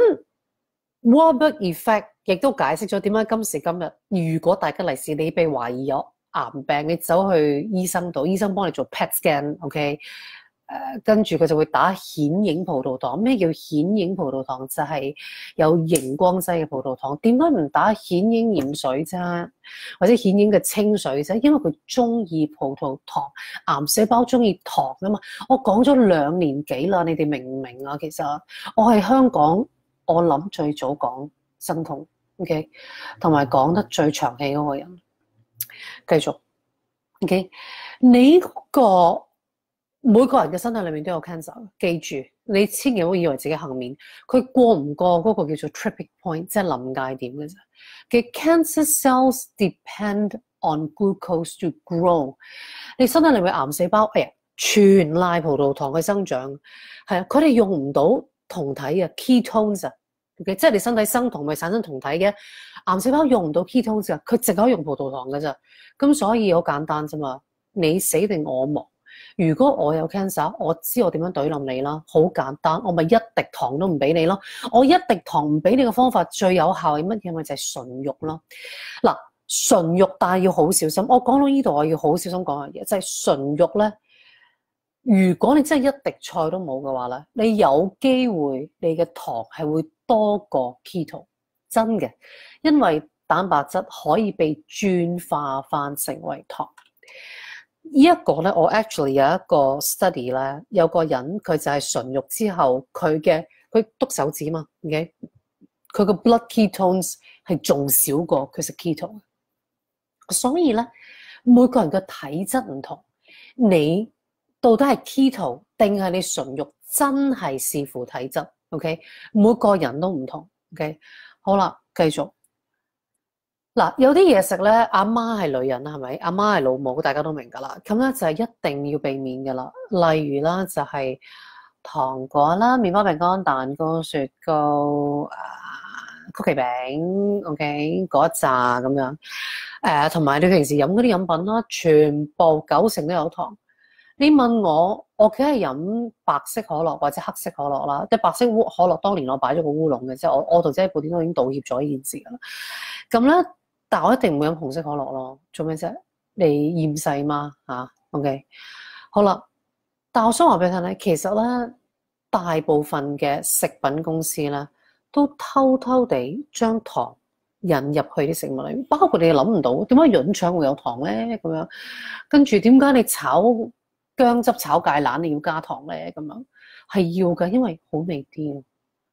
Warburg effect 亦都解釋咗點解今時今日，如果大吉利是你被懷疑有癌病，你走去醫生度，醫生幫你做 PET scan，OK，跟住佢就會打顯影葡萄糖。咩叫顯影葡萄糖？就係有熒光劑嘅葡萄糖。點解唔打顯影鹽水啫？或者顯影嘅清水啫？因為佢中意葡萄糖，癌細胞中意糖啊嘛。我講咗2年幾啦，你哋明唔明啊？其實我係香港，我諗最早講生酮 ，OK， 同埋講得最長氣嗰個人。繼續 ，OK， 你嗰個每個人嘅身體裏面都有 cancer， 記住，你千祈唔好以為自己幸免，佢過唔過嗰個叫做 tripping point， 即係臨界點嘅啫。嘅 cancer cells depend on glucose to grow。你身體裏面癌細胞，全賴葡萄糖去生長，係啊，佢哋用唔到酮體嘅 ketones 啊。即係你身體生酮咪產生酮體嘅，癌細胞用唔到 ketones 㗎，佢淨係可以用葡萄糖㗎咋。咁所以好簡單啫嘛，你死定我亡。如果我有 cancer， 我知我點樣懟冧你啦，好簡單，我咪一滴糖都唔俾你咯。我一滴糖唔俾你嘅方法最有效係乜嘢？咪就係純肉咯。嗱，純肉但係要好小心。我講到呢度，我要好小心講下嘢，就係純肉咧。如果你真係一滴菜都冇嘅話咧，你有機會你嘅糖係會多過 keto， 真嘅，因為蛋白質可以被轉化翻成為糖。呢一個咧，我 actually 有一個 study 咧，有個人佢就係純肉之後，佢篤手指嘛 ，OK， 佢個 blood ketones 係仲少過佢食 keto， 所以咧每個人嘅體質唔同，你到底係 keto 定係你純肉，真係視乎體質 ，OK， 每個人都唔同 ，OK， 好啦，繼續。嗱，有啲嘢食咧，阿媽係女人啦，係咪？阿媽係老母，大家都明㗎啦。咁咧就係一定要避免㗎啦。例如啦，就係糖果啦、麵包、餅乾、蛋糕、雪糕、曲奇餅，OK， 嗰一紮咁樣。同埋你平時飲嗰啲飲品啦，全部90%都有糖。你問我，我梗係飲白色可樂或者黑色可樂啦。即係白色可樂，當年我擺咗個烏龍嘅，即係我同姐喺部電腦已經道歉咗呢件事㗎啦。咁咧。但我一定唔會飲紅色可樂咯，做咩啫？你厭世嗎？嚇 ，OK， 好啦。但我想話俾你聽咧，其實咧，大部分嘅食品公司咧，都偷偷地將糖引入去啲食物裏面，包括你諗唔到點解潤腸會有糖咧？咁樣跟住點解你炒薑汁炒芥蘭你要加糖咧？咁樣係要㗎，因為好味啲。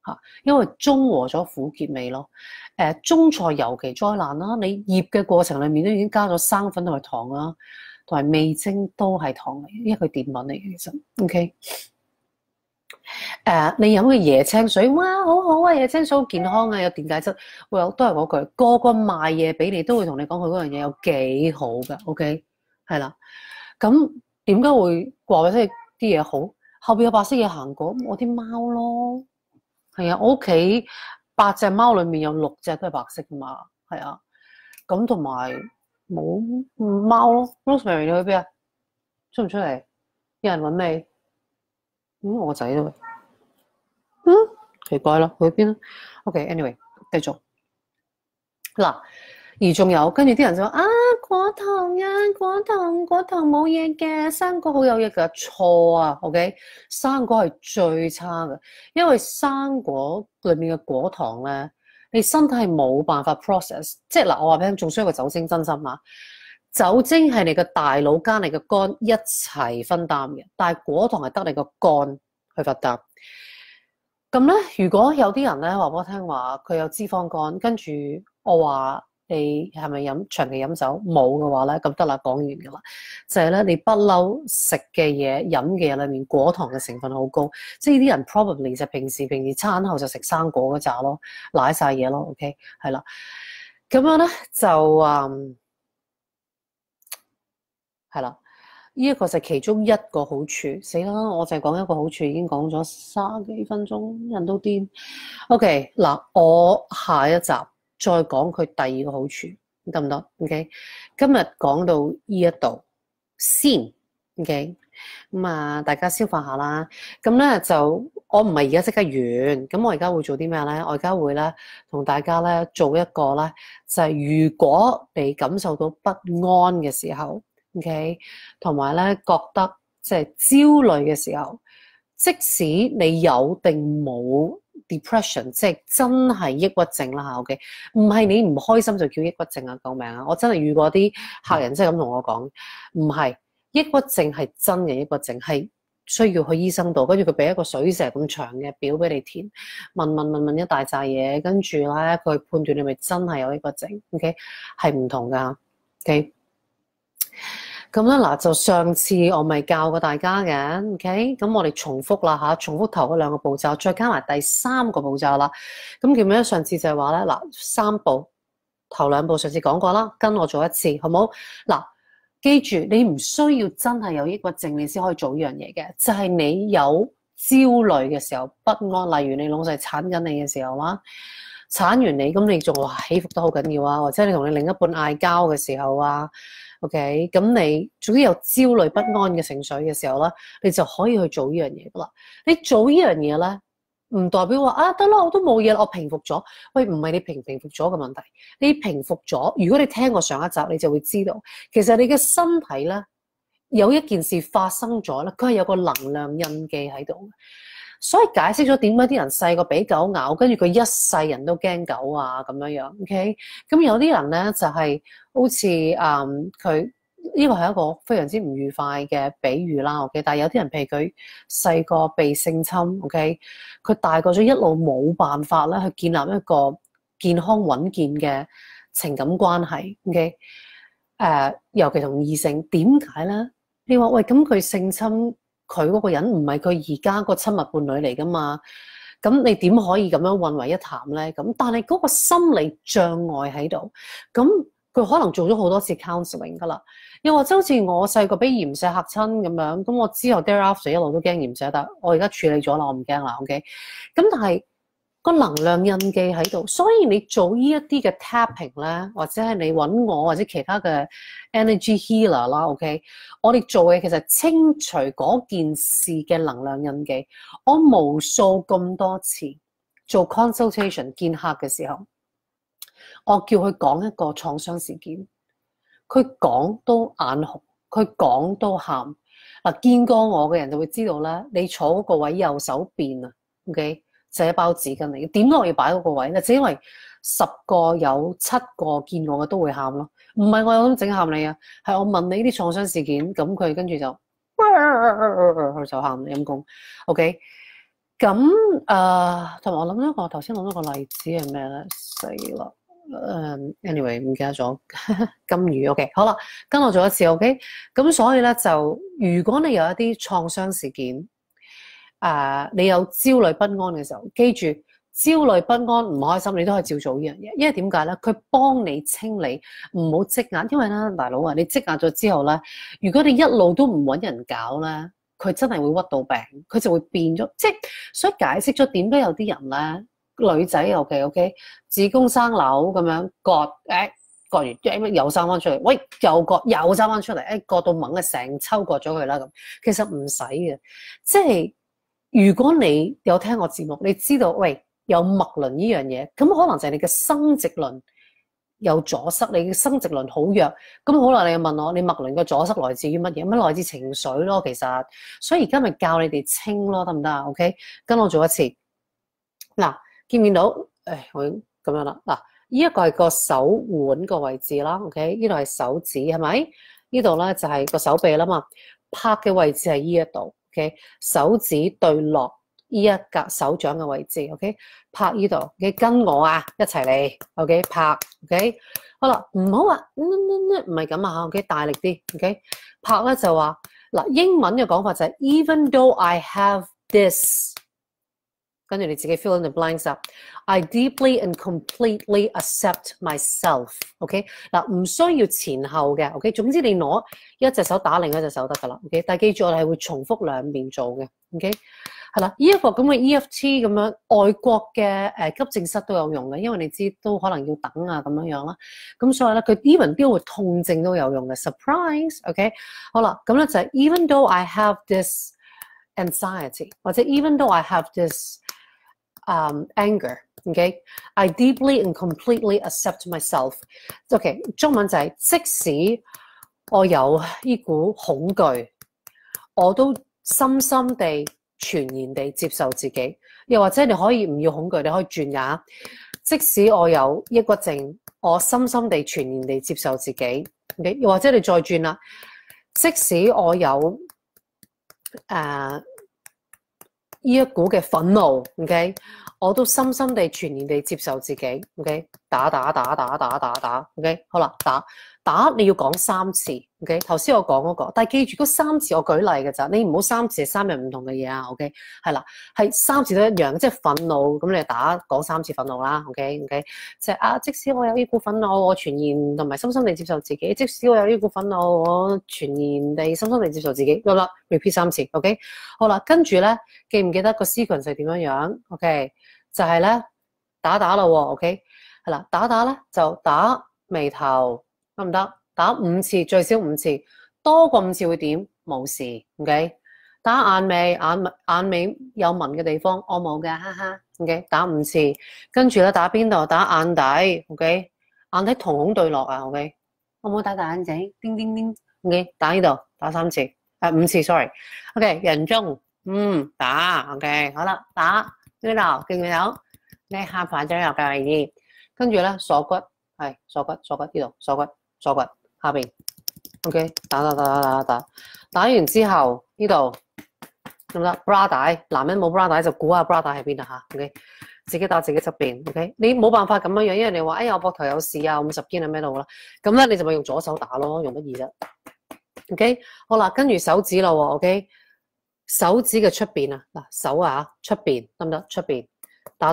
嚇，因為中和咗苦澀味咯。中菜尤其災難啦，你醃嘅過程裡面都已經加咗生粉同埋糖啦，同埋味精都係糖嚟，因為佢澱粉嚟嘅其實。OK，你飲嘅椰青水，哇，好好啊！椰青水好健康啊，有電解質。Well，都係嗰句，個個賣嘢俾你都會同你講佢嗰樣嘢有幾好㗎。OK，係啦。咁點解會話俾你聽啲嘢好？後邊有白色嘢行過，我啲貓咯。係啊，我屋企8隻貓裏面有6隻都係白色噶嘛。係啊，咁同埋冇貓咯。Rosemary 你去邊啊？出唔出嚟？有人揾你？我個仔都奇怪啦，去邊啊 ？OK，anyway，繼續嗱。而仲有，跟住啲人就話啊，果糖啊，果糖冇嘢嘅，生果好有嘢㗎。錯啊 ，OK， 生果係最差嘅，因為生果裏面嘅果糖咧，你身體係冇辦法 process， 即係嗱，我話俾你聽，仲需要個酒精，真心啊，酒精係你嘅大腦加你嘅肝一齊分擔嘅，但係果糖係得你個肝去分擔。咁咧，如果有啲人咧話俾我聽話，佢有脂肪肝，跟住我話，你係咪長期飲酒？冇嘅話咧，咁得啦，講完㗎啦。就係咧，你不嬲食嘅嘢、飲嘅嘢裏面果糖嘅成分好高，即係呢啲人 probably 就平時餐後就食生果嗰扎咯，瀨晒嘢咯。OK， 係啦，咁樣咧就係啦，呢一個就係其中一個好處。死啦，我就係講一個好處，已經講咗30幾分鐘，人都癲。OK， 嗱，我下一集再講佢第二個好處，得唔得 ？OK， 今日講到呢一度先 ，OK， 咁大家消化下啦。咁咧就我唔係而家即刻完，咁我而家會做啲咩咧？我而家會咧同大家咧做一個咧，就係如果你感受到不安嘅時候 ，OK， 同埋咧覺得即係焦慮嘅時候，即使你有定冇depression， 即係真係抑鬱症啦嚇 ，OK， 唔係你唔開心就叫抑鬱症啊！救命啊！我真係遇過啲客人真係咁同我講，唔係抑鬱症係真嘅抑鬱症，係需要去醫生度，跟住佢俾一個水蛇咁長嘅表俾你填，問一大扎嘢，跟住咧佢判斷你咪真係有抑鬱症 ，OK， 係唔同㗎 ，OK。咁咧嗱，就上次我咪教過大家嘅 ，OK， 咁我哋重複啦嚇，重複頭嗰2個步驟，再加埋第3個步驟啦。咁記唔記得上次就係話咧嗱，3步，頭2步上次講過啦，跟我做一次，好冇？嗱，記住你唔需要真係有抑鬱症你先可以做呢樣嘢嘅，就係你有焦慮嘅時候、不安，例如你老細鏟緊你嘅時候啦，鏟完你咁你仲話起伏得好緊要啊，或者你同你另一半嗌交嘅時候啊。OK， 咁你總之有焦慮不安嘅情緒嘅時候啦，你就可以去做呢樣嘢噶啦。你做呢樣嘢咧，唔代表話啊得啦，我都冇嘢，我平復咗。喂，唔係你平復咗嘅問題，你平復咗。如果你聽過上一集，你就會知道，其實你嘅身體咧有一件事發生咗咧，佢係有個能量印記喺度。所以解釋咗點解啲人細個俾狗咬，跟住佢一世人都驚狗啊咁樣 OK， 咁有啲人咧就係好似佢呢個係一個非常之唔愉快嘅比喻啦 OK， 但係有啲人譬如佢細個被性侵 OK， 佢大個咗一路冇辦法咧去建立一個健康穩健嘅情感關係 OK， 尤其同異性點解咧？你話喂咁佢性侵？佢嗰個人唔係佢而家個親密伴侶嚟噶嘛？咁你點可以咁樣混為一談咧？咁但係嗰個心理障礙喺度，咁佢可能做咗好多次 counseling 噶啦，又或者好似我細個俾鹽蛇嚇親咁樣，咁我之後 thereafter 一路都驚鹽蛇，但我而家處理咗啦，我唔驚啦 OK。咁但係個能量印記喺度，所以你做呢一啲嘅 tapping 咧，或者係你揾我或者其他嘅 energy healer 啦 OK， 我哋做嘅其實清除嗰件事嘅能量印記。我無數咁多次做 consultation 見客嘅時候，我叫佢講一個創傷事件，佢講都眼紅，佢講都喊。嗱，見過我嘅人就會知道咧，你坐嗰個位右手邊啊 OK，寫一包紙巾嚟，點解我要擺嗰個位咧？就因為10個有7個見我嘅都會喊咯，唔係我有咁整喊你啊，係我問你啲創傷事件，咁佢跟住就佢就喊陰公 OK。 咁同埋我諗一個頭先諗一個例子係咩咧？死啦！anyway 唔記得咗金魚 OK 好啦，跟我做一次 OK。咁所以咧就如果你有一啲創傷事件，你有焦慮不安嘅時候，記住焦慮不安唔開心，你都可以照做呢樣嘢，因為點解咧？佢幫你清理，唔好積壓。因為咧，大佬啊，你積壓咗之後咧，如果你一路都唔揾人搞咧，佢真係會屈到病，佢就會變咗。即係所以解釋咗點解有啲人咧，女仔尤其 OK，子宮生瘤咁樣割，割完又生翻出嚟，喂又割又生翻出嚟，割到猛嘅成抽割咗佢啦咁。其實唔使嘅，即係如果你有聽我節目，你知道喂有脈輪呢樣嘢，咁可能就係你嘅生殖輪有阻塞，你嘅生殖輪好弱。咁好啦，你問我，你脈輪嘅阻塞來自於乜嘢？乜來自情緒咯，其實。所以而家咪教你哋清咯，得唔得啊 ？OK， 跟我做一次。嗱，見唔見到？我咁樣啦。嗱，呢一個係個手腕個位置啦。OK，呢度係手指係咪？呢度咧就係個手臂啦嘛。拍嘅位置係呢一度。OK， 手指對落呢一格手掌嘅位置。OK， 拍呢度。你跟我啊，一齊嚟。OK， 拍。OK， 好啦，唔好話唔係咁啊。OK， 大力啲。OK， 拍咧就話嗱，英文嘅講法就係 Even though I have this。跟住你自己 fill in the blanks 啊。I deeply and completely accept myself。OK， 嗱，唔需要前後嘅。OK， 總之你攞一隻手打另一隻手得噶啦。OK， 但係記住我哋係會重複兩邊做嘅。OK， 係啦，呢一個咁嘅 EFT 咁樣，外國嘅急症室都有用嘅，因為你知都可能要等啊咁樣啦。咁所以咧，佢 even 都會痛症都有用嘅。Surprise，OK， 好啦，咁咧就係 Even though I have this anxiety， 或者 Even though I have this anger，OK， I deeply and completely accept myself。OK， 中文就係即使我有呢股恐懼，我都深深地全然地接受自己。又或者你可以唔要恐懼，你可以轉㗎。即使我有抑鬱症，我深深地全然地接受自己。OK， 又或者你再轉啦，即使我有呢一股嘅憤怒 ，OK， 我都深深地全然地接受自己 ，OK， 打 ，OK， 好啦，打你要講3次 ，OK， 頭先我講嗰個，但係記住嗰3次我舉例嘅咋，你唔好3次係3樣唔同嘅嘢啊 ，OK， 係啦，係3次都一樣，即係憤怒，咁你講3次憤怒啦 ，OK， 即係即使我有呢股憤怒，我全然同埋深深地接受自己；即使我有呢股憤怒，我全然地深深地接受自己。好啦 ，repeat 3次 ，OK， 好啦，跟住咧，記唔記得個 sequence 係點樣 ？OK， 就係咧打啦喎 ，OK， 係啦，打咧就打眉頭。得唔得？打5次，最少5次，多過5次會點？冇事 ，OK。打眼尾，眼尾有紋嘅地方，我冇嘅，哈哈 ，OK。打5次，跟住咧打邊度？打眼底 ，OK。眼底瞳孔對落啊 ，OK。我冇打大眼仔，叮叮叮 ，OK。打呢度，打3次，5次 ，sorry。OK， 人中，打 ，OK。好啦，打呢度，見唔見到？你下巴仔入嘅位置，跟住咧鎖骨，係鎖骨呢度，鎖骨。鎖骨下邊 ，OK， 打完之後呢度得唔得 ？bra 帶，男人冇 bra 帶就估下 bra 帶喺邊啊嚇 ，OK， 自己打自己側邊 ，OK， 你冇辦法咁樣，因為你話哎呀我膊頭有事啊，50肩喺咩度啦，咁咧你就咪用左手打咯，用乜嘢啫 ？OK， 好啦，跟住手指啦喎 ，OK， 手指嘅出邊啊，嗱手啊出邊得唔得？出邊打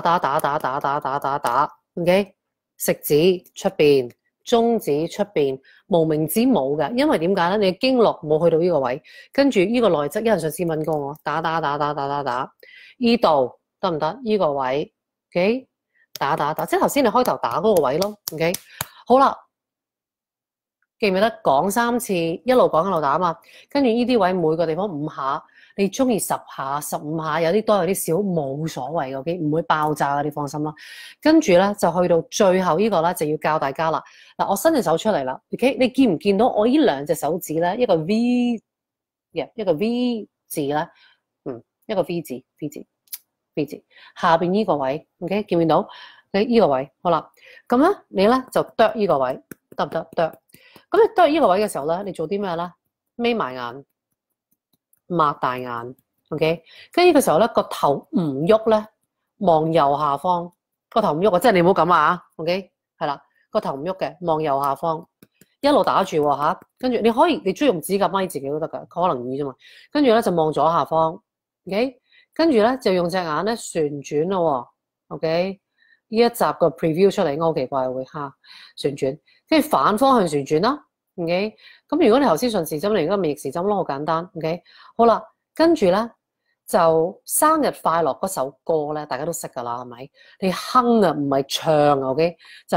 ，OK， 食指出邊。中指出邊，無名指冇嘅，因為點解咧？你經絡冇去到呢個位，跟住呢個內側，有人上次問過我，打，呢度得唔得？呢個位 ，OK， 打，即係頭先你開頭打嗰個位咯 ，OK， 好啦，記唔記得講3次，一路講一路打啊嘛，跟住呢啲位每個地方5下。你中意10下、15下，有啲多有啲少，冇所謂嘅 ，OK， 唔會爆炸嘅，你放心啦。跟住咧就去到最後呢個咧，就要教大家啦。嗱，我伸隻手出嚟啦 ，OK， 你見唔見到我呢2隻手指咧？一個 V 字咧，一個 V 字，下邊呢個位 ，OK， 見唔見到？你呢個位，好啦，咁咧你咧就剁呢個位，得唔得？剁，咁你剁呢個位嘅時候咧，你做啲咩咧？眯埋眼。擘大眼 OK，跟住呢個時候咧，個頭唔喐咧，望右下方，個頭唔喐啊，即係你唔好咁啊 OK， 係啦，個頭唔喐嘅，望右下方，一路打住喎嚇，跟住你可以，你中意用指甲咪自己都得㗎，可能易啫嘛。跟住咧就望左下方 ，OK， 跟住咧就用隻眼咧旋轉咯喎 ，OK。呢一集個 preview 出嚟，好奇怪會嚇旋轉，跟住反方向旋轉啦 ，OK。咁如果你頭先順時針，你而家咪逆時針咯，好簡單 ，OK。好啦，跟住咧就生日快樂嗰首歌咧，大家都識㗎啦，係咪？你哼啊，唔係唱啊 ，OK。就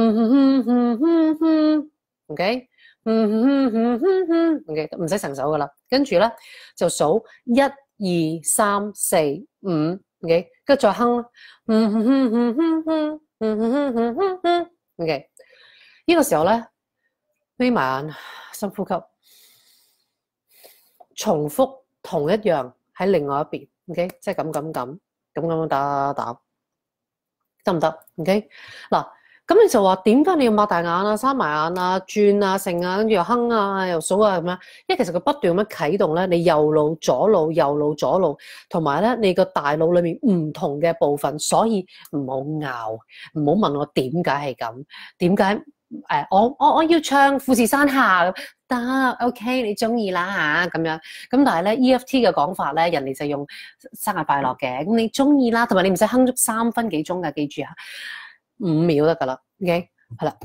OK，OK， 唔使成首㗎啦。跟住咧就數1、2、3、4、5。OK， 跟住再哼，OK， 呢個時候咧，眯埋眼，深呼吸，重複同一樣喺另外一邊 ，OK， 即係咁打，得唔得 ？OK， 嗱，咁你就話點解你要擘大眼啊、閂埋眼啊、轉啊、成啊，跟住又哼啊、又數啊咁樣？因為其實佢不斷咁樣啟動咧，你右腦、左腦、右腦、左腦，同埋咧你個大腦裏面唔同嘅部分，所以唔好拗，唔好問我點解係咁，點解我要唱富士山下得 OK， 你中意啦嚇咁樣。咁但係咧 EFT 嘅講法咧，人哋就用生日快樂嘅，咁你中意啦，同埋你唔使哼足3分幾鐘㗎，記住嚇，5秒得㗎啦 ，OK， 係啦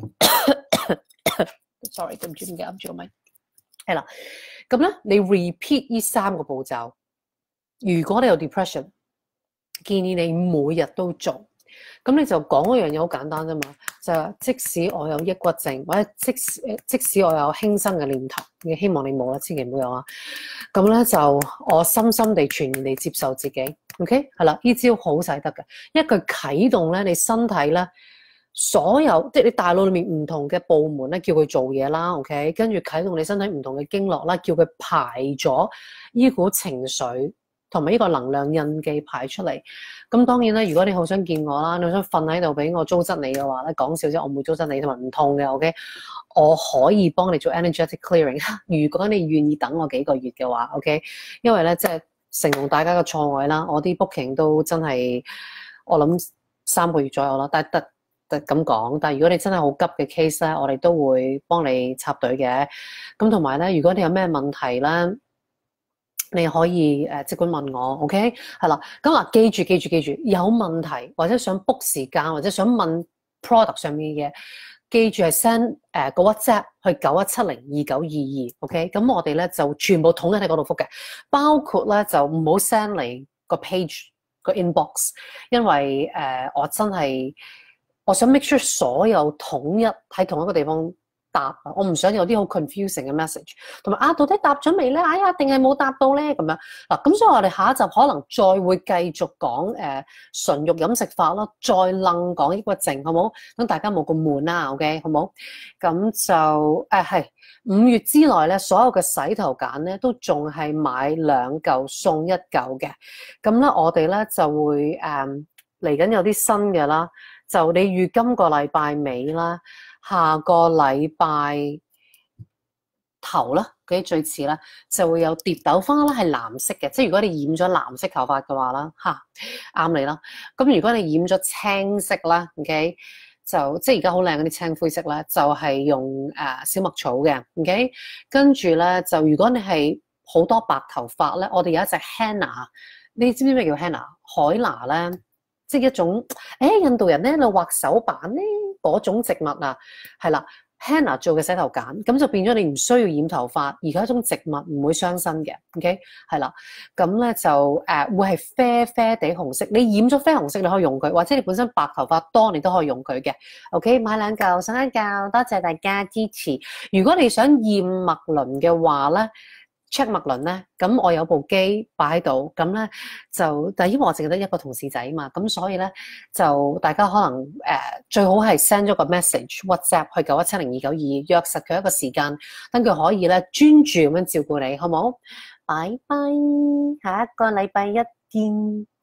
，sorry， 對唔住，點解揞住個咪？係啦，咁咧你 repeat 呢3個步驟，如果你有 depression， 建議你每日都做。咁你就講嗰樣嘢好簡單啫嘛，就係即使我有抑鬱症，或者即使我有輕生嘅念頭，希望你冇啦，千祈唔好有啊。咁咧就我深深地全然地接受自己 ，OK 係啦，呢招好使得嘅，一句啟動咧，你身體咧所有即係你大腦裏面唔同嘅部門咧，叫佢做嘢啦 ，OK， 跟住啟動你身體唔同嘅經絡啦，叫佢排咗呢股情緒。同埋呢個能量印記排出嚟，咁當然啦，如果你好想見我啦，你想瞓喺度俾我糟質你嘅話咧，講笑啫，我唔會糟質你，同埋唔痛嘅 ，OK， 我可以幫你做 energetic clearing。如果你願意等我幾個月嘅話 ，OK， 因為咧即係承蒙大家嘅錯愛啦，我啲 booking 都真係我諗3個月左右啦，但係得咁講，但係如果你真係好急嘅 case 咧，我哋都會幫你插隊嘅。咁同埋咧，如果你有咩問題咧，你可以即管問我 ，OK， 係啦。咁嗱，記住，有問題或者想 book 時間或者想問 product 上面嘅嘢，記住係 send 個 WhatsApp 去91702922，OK。咁我哋咧就全部統一喺嗰度覆嘅，包括咧就唔好 send 嚟個 page 個 inbox， 因為我真係我想 make sure 所有統一喺同一個地方。答啊！我唔想有啲好 confusing 嘅 message， 同埋到底答咗未咧？哎呀，定係冇答到咧？咁樣嗱，咁所以我哋下一集可能再會繼續講純肉飲食法啦，再楞講抑鬱症，好冇？等大家冇咁悶啦 ，OK， 好冇？咁就係5月之內咧，所有嘅洗頭梘咧都仲係買2嚿送1嚿嘅。咁咧，我哋咧就會嚟緊有啲新嘅啦，就你預今個禮拜尾啦。下個禮拜頭啦，嗰最遲啦，就會有蝶豆花啦，係藍色嘅。即係如果你染咗藍色頭髮嘅話啦，啱你啦。咁如果你染咗青色啦 ，OK， 就即係而家好靚嗰啲青灰色咧，就係用小麥草嘅 ，OK。跟住咧，就如果你係好多白頭髮咧，我哋有一隻 henna， 你知唔知咩叫 henna？ 海娜咧，即係一種印度人咧，你畫手板咧。嗰種植物啊，係啦 ，henna 做嘅洗頭梘，咁就變咗你唔需要染頭髮，而家一種植物唔會傷身嘅 ，OK， 係啦，咁咧就會係啡啡地紅色，你染咗啡紅色你可以用佢，或者你本身白頭髮多你都可以用佢嘅 ，OK， 買2嚿送1嚿，多謝大家支持。如果你想驗脈輪嘅話咧。check 脈輪咧，咁我有部機擺喺度，咁咧就，但係因為我淨係得一個同事仔嘛，咁所以咧就大家可能最好係 send 咗個 message WhatsApp 去91702922，約實佢一個時間，等佢可以咧專注咁樣照顧你，好冇？拜拜，下一個禮拜一見。